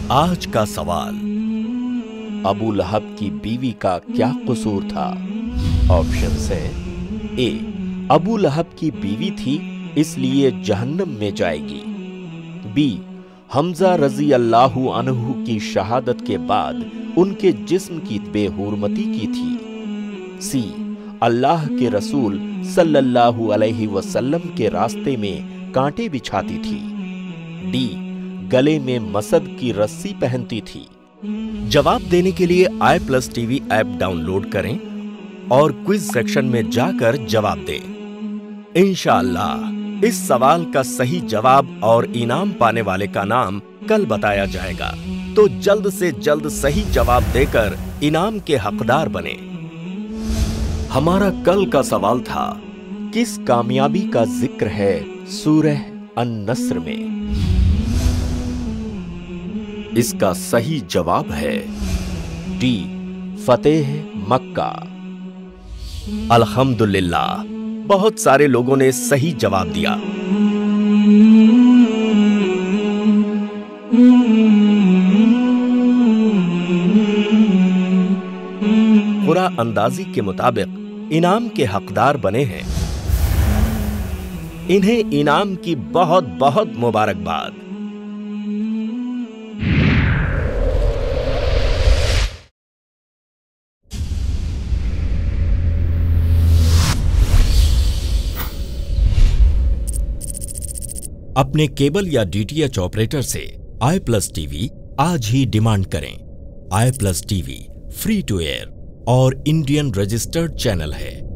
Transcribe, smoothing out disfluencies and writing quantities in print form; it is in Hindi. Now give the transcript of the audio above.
आज का सवाल, अबू लहब की बीवी का क्या कसूर था? ऑप्शंस हैं, ए, अबू लहब की बीवी थी इसलिए जहन्नम में जाएगी। बी, हमजा रजी अल्लाहु अन्हु की शहादत के बाद उनके जिस्म की बेहुरमती की थी। सी, अल्लाह के रसूल सल्लल्लाहु अलैहि वसल्लम के रास्ते में कांटे बिछाती थी। डी, गले में मसद की रस्सी पहनती थी। जवाब देने के लिए iPlus TV ऐप डाउनलोड करें और क्विज सेक्शन में जाकर जवाब दें। इंशाअल्लाह इस सवाल का सही जवाब और इनाम पाने वाले का नाम कल बताया जाएगा, तो जल्द से जल्द सही जवाब देकर इनाम के हकदार बने। हमारा कल का सवाल था, किस कामयाबी का जिक्र है सूरह अन-नस्र में? इसका सही जवाब है डी, फतेह मक्का। अल्हम्दुलिल्लाह, बहुत सारे लोगों ने सही जवाब दिया। पूरा अंदाजी के मुताबिक इनाम के हकदार बने हैं। इन्हें इनाम की बहुत बहुत मुबारकबाद। अपने केबल या डीटीएच ऑपरेटर से iPlus TV आज ही डिमांड करें। iPlus TV free to air और इंडियन रजिस्टर्ड चैनल है।